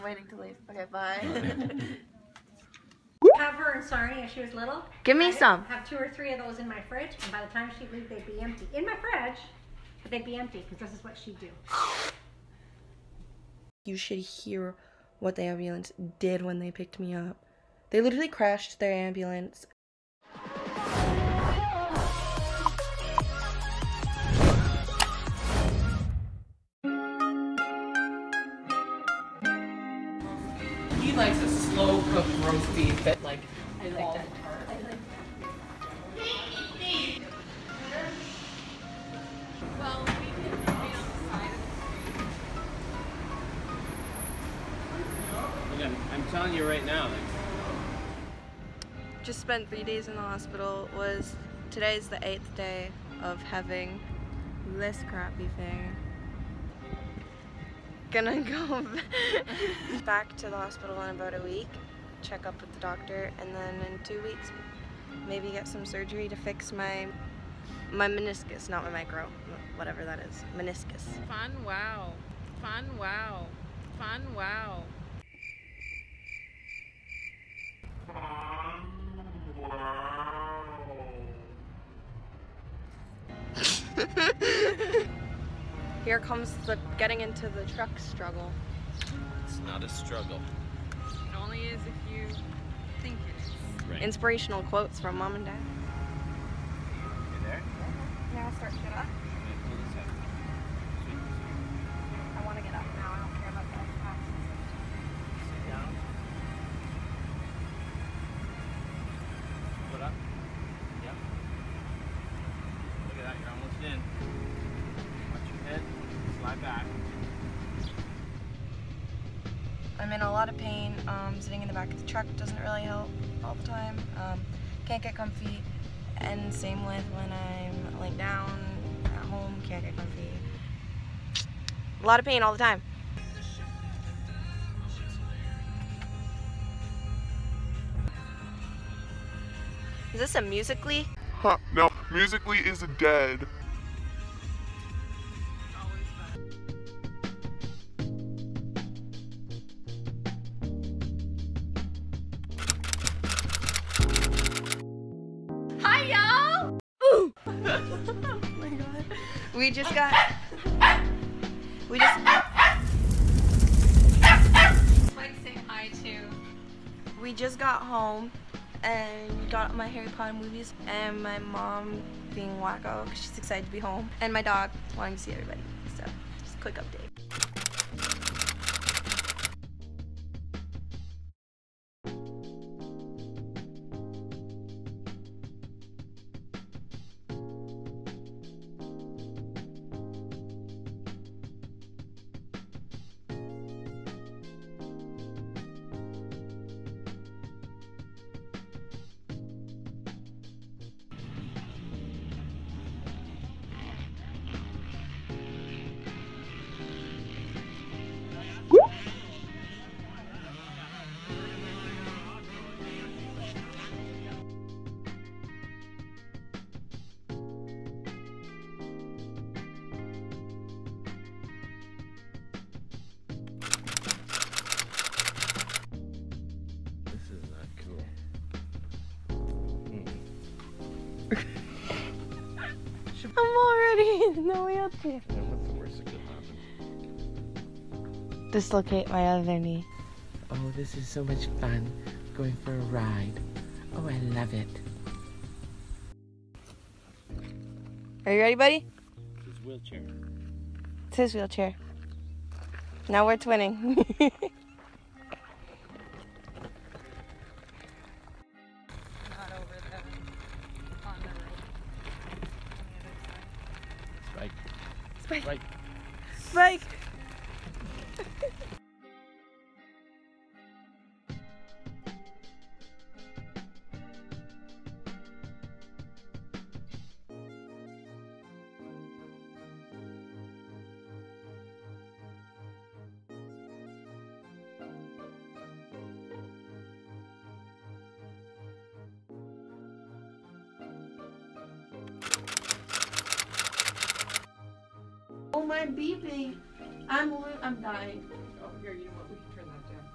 waiting to leave. Okay, bye. Have her and Sarnie as she was little. Give me some. Have 2 or 3 of those in my fridge, and by the time she'd leave, they'd be empty. In my fridge, but they'd be empty, because this is what she'd do. You should hear what the ambulance did when they picked me up. They literally crashed their ambulance. He likes a slow cooked roast beef that like I like that. Well, we can be on the side of Look, I'm telling you right now. Just spent 3 days in the hospital. Today's the 8th day of having this crappy thing. Gonna go back to the hospital in about a week, check up with the doctor, and then in 2 weeks maybe get some surgery to fix my meniscus, not my micro, whatever that is, meniscus. fun, wow. Fun, wow. Fun, wow. Here comes the getting into the truck struggle. It's not a struggle. It only is if you think it is. Right. Inspirational quotes from Mom and Dad. You there? Yeah, I'll start to get up. Pull this out. I want to get up now. I don't care about that. Sit down. Put up. Yep. Look at that. You're almost in. Watch your head. Slide back. I'm in a lot of pain. Sitting in the back of the truck doesn't really help all the time. Can't get comfy, and same with when I'm laying down at home, can't get comfy. A lot of pain all the time. Is this a Musical.ly? Huh, no, Musical.ly is dead. Hi, y'all! Oh my god. We just Mike, say hi too. We just got home and got my Harry Potter movies, and my mom being wacko because she's excited to be home, and my dog wanting to see everybody. So, just a quick update. I'm already in the wheelchair. And what's the worst that could happen? Dislocate my other knee. Oh, this is so much fun. Going for a ride. Oh, I love it. Are you ready, buddy? It's his wheelchair. It's his wheelchair. Now we're twinning. Not over there. On the road. On the other side. Spike. Spike. Spike. Spike. Oh my baby, I'm dying. Oh, here, you know what? We can turn that down.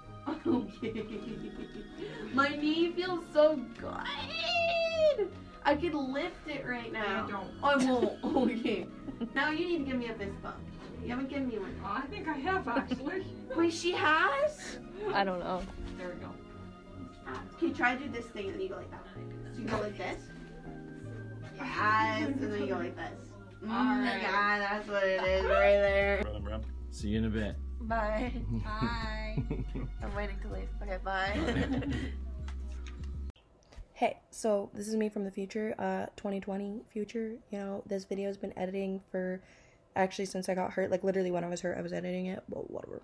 Okay. My knee feels so good. I could lift it right now. Don't. I won't. Okay. Now you need to give me a fist bump. You haven't given me one. Oh, I think I have actually. Wait, she has? I don't know. There we go. Okay, try to do this thing and then you go like that. So you go like this. Yes, and then you go like this. Alright. Yeah, that's what it is right there. See you in a bit. Bye. Bye. I'm waiting to leave. Okay, bye. Hey, so this is me from the future, 2020 future. You know, this video has been editing for, actually since I got hurt, like literally when I was hurt, I was editing it, but whatever.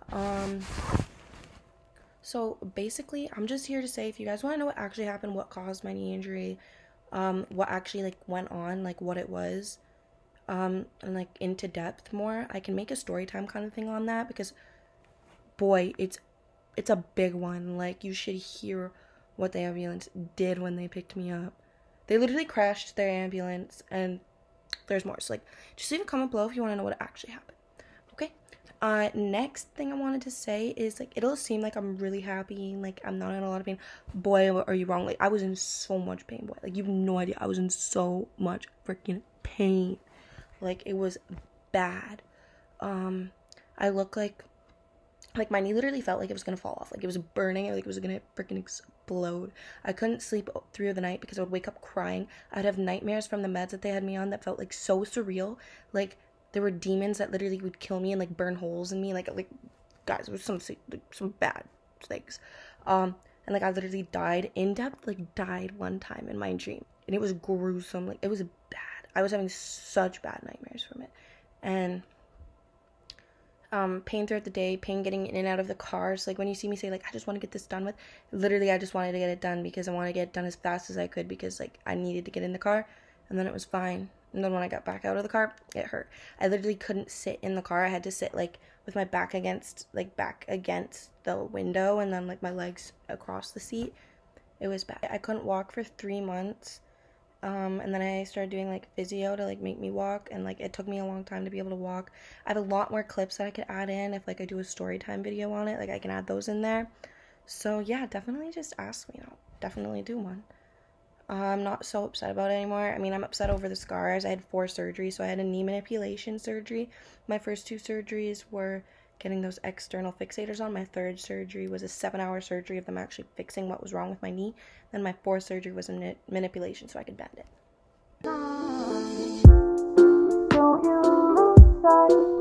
So basically, I'm just here to say, if you guys want to know what actually happened, what caused my knee injury, what actually like went on, like what it was, and like into depth more, I can make a story time kind of thing on that, because boy, it's a big one. Like, you should hear what the ambulance did when they picked me up. They literally crashed their ambulance, and there's more. So like, just leave a comment below if you want to know what actually happened. Okay. Next thing I wanted to say is, like, it'll seem like I'm really happy, like I'm not in a lot of pain. Boy, are you wrong. Like, I was in so much pain, boy. Like, you have no idea. I was in so much freaking pain. Like, it was bad. I look like my knee literally felt like it was gonna fall off. Like, it was burning, like it was gonna freaking explode. I couldn't sleep through the night because I would wake up crying. I'd have nightmares from the meds that they had me on that felt like so surreal. Like, there were demons that literally would kill me and like burn holes in me. Like guys, it was some bad things. And like, I literally died in depth, like died one time in my dream, and it was gruesome. Like, it was bad. I was having such bad nightmares from it. And pain throughout the day, pain getting in and out of the car. So like, when you see me say like, I just want to get this done with, literally I just wanted to get it done because I wanted to get it done as fast as I could, because like I needed to get in the car, and then it was fine. And then when I got back out of the car, it hurt. I literally couldn't sit in the car. I had to sit like with my back against the window, and then like my legs across the seat. It was bad. I couldn't walk for 3 months. And then I started doing like physio to like make me walk, and like it took me a long time to be able to walk. I have a lot more clips that I could add in if like I do a story time video on it. Like, I can add those in there. So yeah, definitely just ask me. I'll definitely do one. I'm not so upset about it anymore. I mean, I'm upset over the scars. I had 4 surgeries. So I had a knee manipulation surgery. My first 2 surgeries were getting those external fixators on. My 3rd surgery was a 7-hour surgery of them actually fixing what was wrong with my knee. Then my 4th surgery was a manipulation so I could bend it.